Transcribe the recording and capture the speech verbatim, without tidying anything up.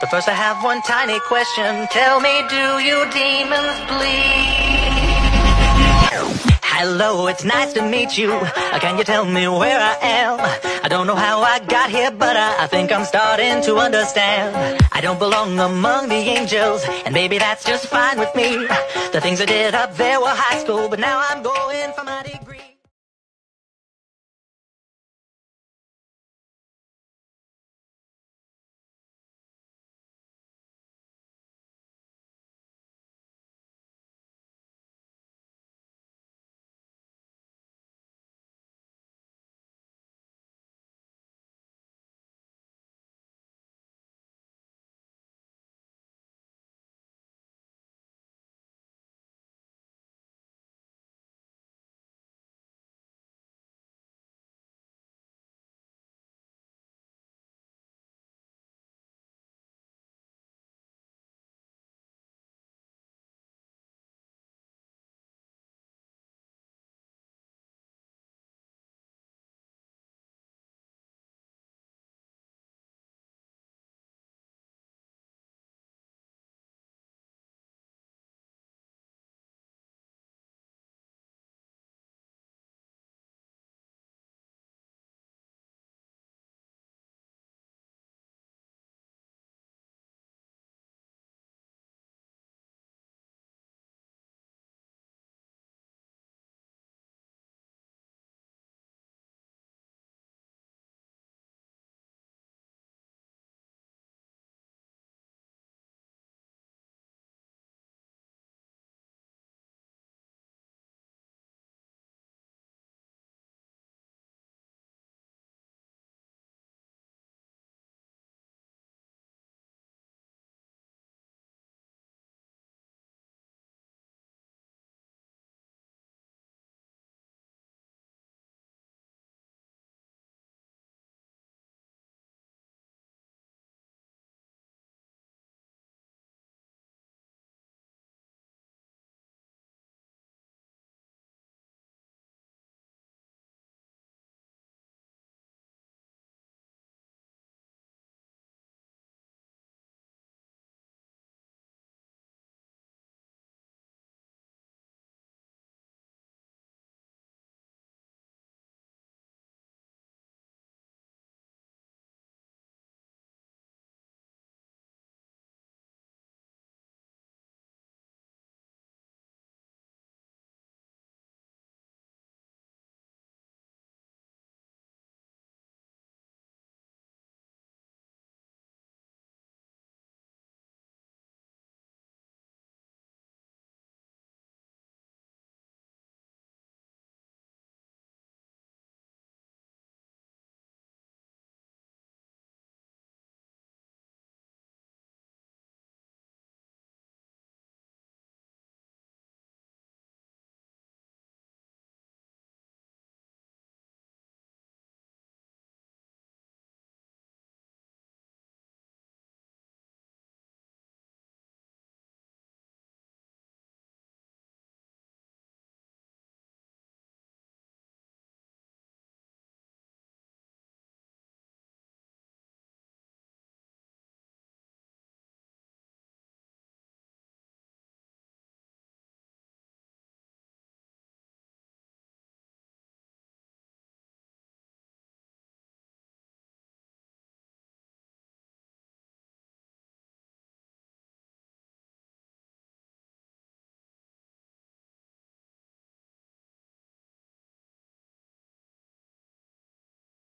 But first I have one tiny question. Tell me, do you demons bleed? Hello, it's nice to meet you. Can you tell me where I am? I don't know how I got here, but I, I think I'm starting to understand. I don't belong among the angels, and maybe that's just fine with me. The things I did up there were high school, but now I'm going for my degree.